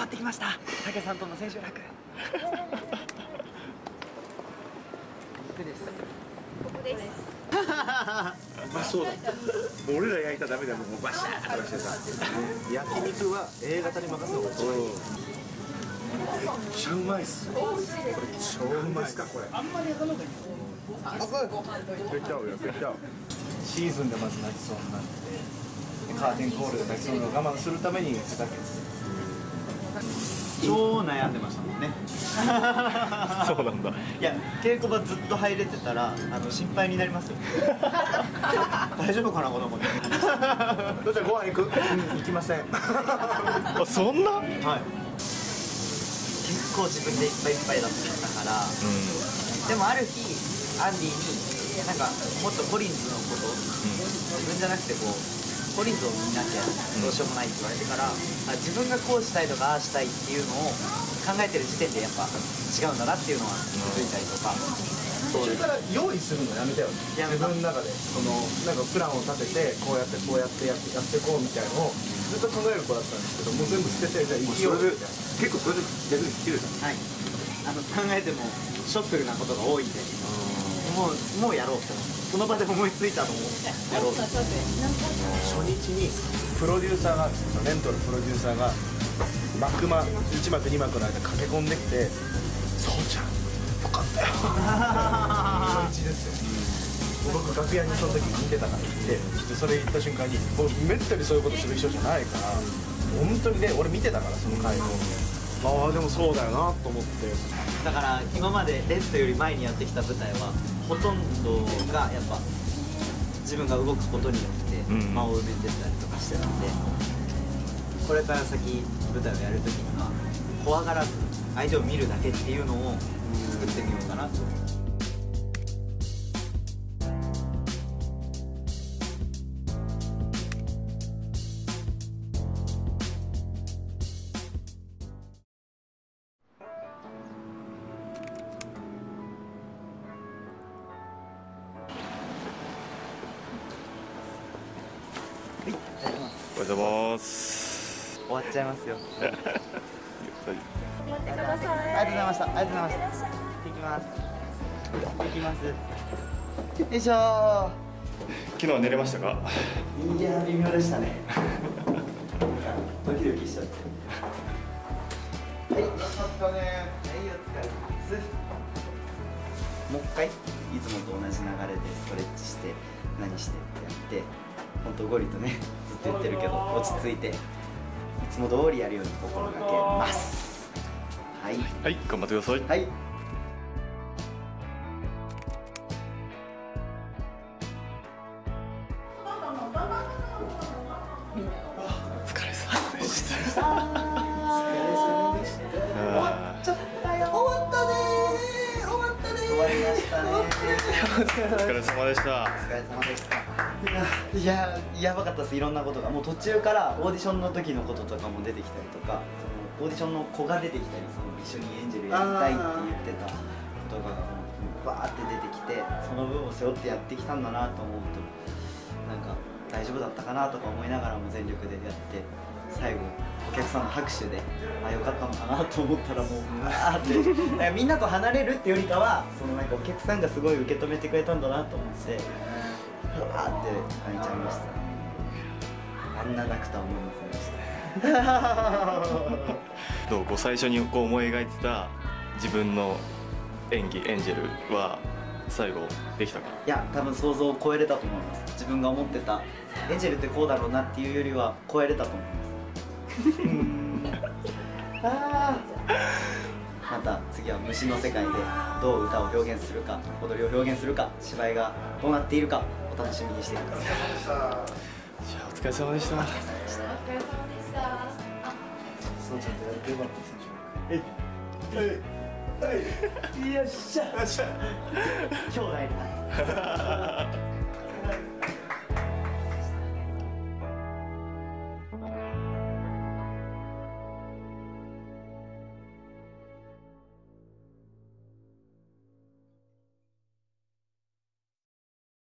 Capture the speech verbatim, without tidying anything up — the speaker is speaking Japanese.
わってきました。武さんとの千秋楽。僕です。 ここです。 まあそうだ。俺ら焼いたらダメだよ。もうバシャーとかしてさ。 焼肉は A 型に任せた方が一番いい。 めっちゃうまいっす。これ超うまいっすかこれ。あんまり焼かない方がいい。あ、そう。焼けちゃうよ、焼けちゃう。 シーズンでまず泣きそうになって、カーテンコールで泣きそうなのを我慢するためにふざけて。 超悩んでましたもんね。 そうなんだ。 いや、稽古場ずっと入れてたら、あの心配になりますよ。大丈夫かな、この子。 どうじゃご飯行く？うん、行きません。 あ、そんな？ はい。結構自分でいっぱいいっぱいだったから、うん、でもある日アンディになんかもっとコリンズのこと、うん、自分じゃなくてこうコリンズを見なきゃどうしようもないって言われてから、うん、あ自分がこうしたいとかああしたいっていうのを考えてる時点でやっぱ違うんだなっていうのは気づいたりとか。 途中から用意するのやめたよね。自分の中でそのなんかプランを立ててこうやってこうやってやってやっていこうみたいなのをずっと考える子だったんですけど、もう全部捨ててじゃあ生きようみたいな。 結構それで逆にできるじゃん。 はい。あの考えてもショックなことが多いんで、もうもうやろうってその場で思いついたのをやろう。初日にプロデューサーがレントのプロデューサーが幕間いち幕に幕の間駆け込んできて、そうちゃんよかったよ。初日ですよ。僕楽屋にその時見てたから行ってちょっとそれ言った瞬間にもうめったにそういうことする人じゃないから本当にね、俺見てたからその回を。ああでもそうだよなと思って。 だから今までレッドより前にやってきた舞台はほとんどがやっぱ自分が動くことによって間を埋めてたりとかしてたんで、これから先舞台をやるときには怖がらず相手を見るだけっていうのを作ってみようかなと。 おはようございます。 終わっちゃいますよ。 頑張ってください。 ありがとうございました。ありがとうございました。行ってきます。行きます。よいしょー。 昨日は寝れましたか？ いやー微妙でしたね。ドキドキしちゃって。はい。よかったね。はい、お疲れ様です。もう一回いつもと同じ流れでストレッチして何してってやって、本当ゴリとねずっと言ってるけど落ち着いていつも通りやるように心がけます。はい。 はい、頑張ってください。 はい。 お疲れ様でした。 終わっちゃったよ。終わったねー。終わったねー。終わりましたねー。 お疲れ様でした。 お疲れ様でした。いや、やばかったです。いろんなことがもう途中からオーディションの時のこととかも出てきたりとか、そのオーディションの子が出てきたり、その一緒にエンジェルやりたいって言ってたことがバーって出てきて、その分を背負ってやってきたんだなと思うと、なんか大丈夫だったかなとか思いながらも全力でやって、最後お客さんの拍手であ、よかったのかなと思ったらもううわーってだからみんなと離れるっていうよりかは、そのなんかお客さんがすごい受け止めてくれたんだなと思って、うわーって泣いちゃいました。あんな泣くとは思いませんでした。 どうこう最初にこう思い描いてた自分の演技エンジェルは最後できたか？ いや、多分想像を超えれたと思います。自分が思ってたエンジェルってこうだろうなっていうよりは超えれたと思います。あまた次は虫の世界でどう歌を表現するか、踊りを表現するか、芝居がどうなっているかお楽しみにしてください。 じゃあお疲れ様でした。 お疲れ様でした。 そうちゃんとやってよかったですね。 はいはいはい、よっしゃ兄弟だ。